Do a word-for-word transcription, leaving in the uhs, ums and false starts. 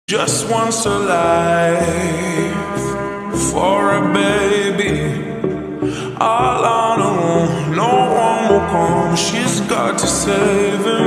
Just once a life for a baby. All on her own, no one will come. She's got to save him.